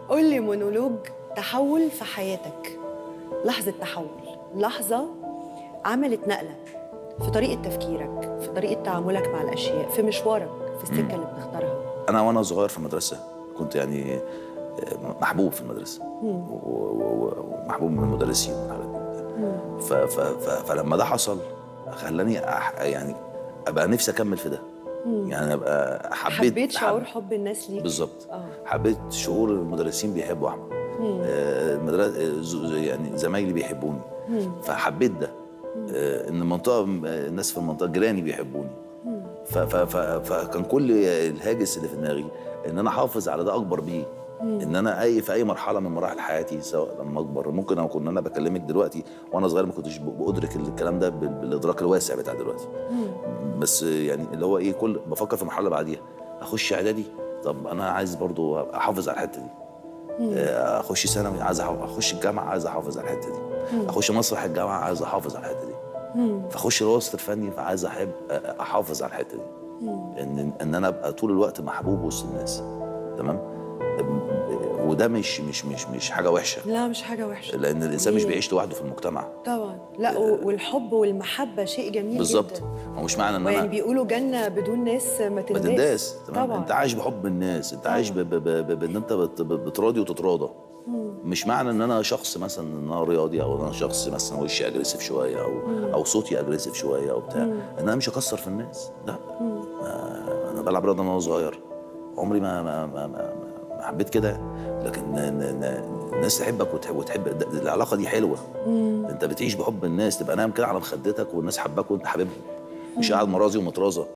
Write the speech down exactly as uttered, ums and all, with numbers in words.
قول لي مونولوج تحول في حياتك، لحظة تحول، لحظة عملت نقلة في طريقة تفكيرك، في طريقة تعاملك مع الأشياء، في مشوارك، في السكة اللي بتختارها. أنا وأنا صغير في المدرسة كنت يعني محبوب في المدرسة ومحبوب من المدرسين والحاجات دي. ف ف ف فلما ده حصل خلاني أح يعني أبقى نفسي أكمل في ده. يعني ابقى حبيت حبيت شعور حب الناس ليك. بالظبط. حبيت شعور المدرسين بيحبوا احمد. آه المدرسه يعني زمايلي بيحبوني. مم. فحبيت ده. آه ان المنطقه الناس في المنطقه جيراني بيحبوني. ف ف ف فكان كل الهاجس اللي في دماغي ان انا احافظ على ده اكبر بيه. مم. ان انا اي في اي مرحله من مراحل حياتي سواء لما اكبر ممكن اكون انا بكلمك دلوقتي وانا صغير ما كنتش بادرك الكلام ده بالادراك الواسع بتاع دلوقتي. مم. بس يعني اللي هو ايه كل بفكر في مرحله بعديها اخش اعدادي، طب انا عايز برضو احافظ على الحته دي. مم. اخش ثانوي عايز اخش الجامعه عايز احافظ على الحته دي. مم. اخش مسرح الجامعه عايز احافظ على الحته دي. مم. فاخش الوسط الفني فعايز احب احافظ على الحته دي. مم. ان ان انا ابقى طول الوقت محبوب وسط الناس. تمام. وده مش مش مش مش حاجه وحشه. لا مش حاجه وحشه، لان الانسان مش بيعيش لوحده في المجتمع. طبعا. لا آه والحب والمحبه شيء جميل بالزبط. جدا. بالظبط. هو مش معنى ان انا يعني بيقولوا جنه بدون ناس ما تنداس. ما تنداس. تمام. طبعا. انت عايش بحب الناس، انت طبعا. عايش بان انت بتراضي وتتراضى. مم. مش معنى ان انا شخص مثلا ان انا رياضي او انا شخص مثلا وشي اجريسيف شويه او مم. او صوتي اجريسيف شويه او بتاع ان انا مش هكسر في الناس. لا. مم. انا بلعب رياضه وانا صغير، عمري ما ما ما, ما حبيت كده. لكن الناس تحبك وتحب, وتحب العلاقه دي حلوه. مم. انت بتعيش بحب الناس، تبقى نايم كده على مخدتك والناس حباك وانت حبيبهم، مش قاعد مرازي ومطرازه.